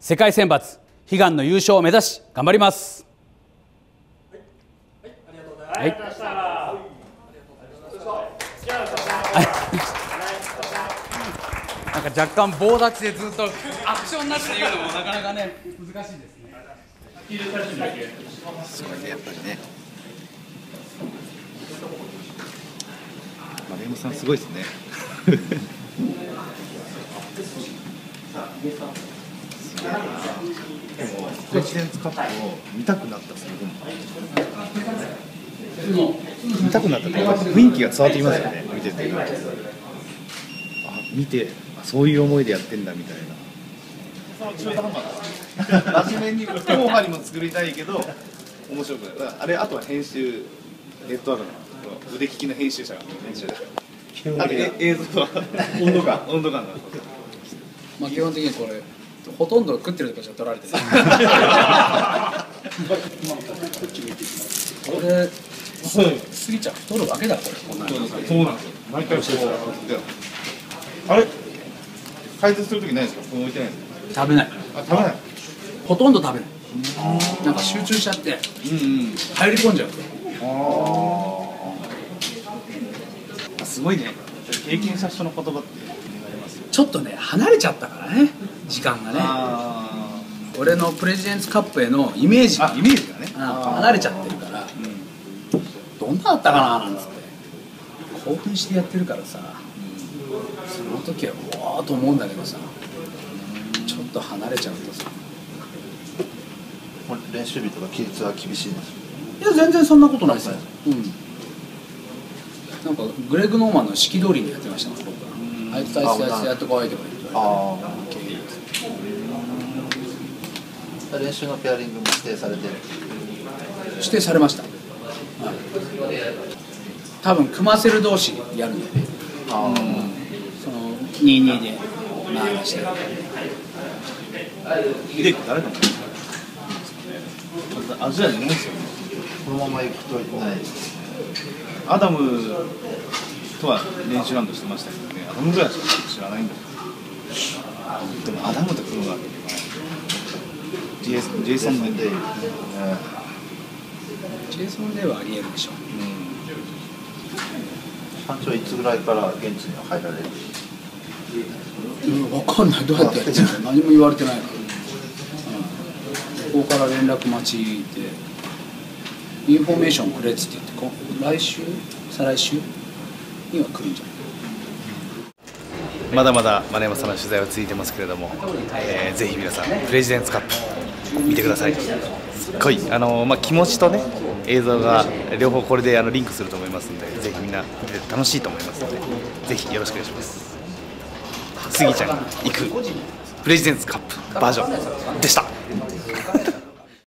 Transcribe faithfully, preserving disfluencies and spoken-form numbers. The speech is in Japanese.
世界選抜悲願の優勝を目指し頑張ります。はい、はい、ありがとうございました。なんか若干棒立ちでずっとアクションなしで言うのもなかなかね難しいですね。 すごいね、やっぱりね。丸山さんすごいですね。すげえな。でもプレジデンツカップを見たくなったそれでも見たくなったって雰囲気が伝わってきますよね、見てて。あ、見て、そういう思いでやってんだみたいな。真面目に後半にも作りたいけど面白くない。あれ、あとは編集、ネットワークの腕利きの編集者が編集あれ映像は温度感温度感が。 まあ基本的にこれほとんど食ってるとかじゃ取られてる。これ過ぎちゃ太るわけだこれ。こんなそうなんですよ。毎回こうあれ解説するときないですか？ここ置いてないですか？食べない。あ、食べない。 ほとんど食べない。なんか集中しちゃって、うんうん、入り込んじゃう。 ああ、すごいね。経験した人の言葉ってちょっとね離れちゃったからね、時間がね。俺のプレジデンツカップへのイメージがイメージがね離れちゃってるから、うん、どんなだったかななんつって興奮してやってるからさ、うん、その時はうわーと思うんだけどさ、ちょっと離れちゃうとさ。 練習日とか規律は厳しいです。 いや全然そんなことないですよ。うん。なんかグレッグ・ノーマンの指揮通りにやってました僕は。あいつあいつあいつやってこいとか言って。ああ。練習のペアリングも指定されてる。 指定されました。はい、多分組ませる同士やるんでね。ああ。そのにたいにで回して。 ヒデ君誰だもん。アジアにいないですよね。 このまま行くといない。 アダムとは練習ラウンドしてましたけどね。アダムぐらいしか知らないんだけど。でもアダムと組むわけにはいかない。ジェイソン・デイ。 ジェイソン・デイはありえるでしょう。 班長いつぐらいから現地には入られる？ うん、分かんない。どうやってやってるのか何も言われてないから。ここから連絡待ちでインフォメーションくれっつって言ってこ来週再来週には来るんじゃない。 まだまだ丸山さんの取材は続いてますけれども、えー、ぜひ皆さんプレジデンツカップ見てください。すっごいあの、まあ、気持ちとね映像が両方これであのリンクすると思いますので、ぜひみんな見てて楽しいと思いますのでぜひよろしくお願いします。スギちゃんが行くプレジデンツカップバージョンでした。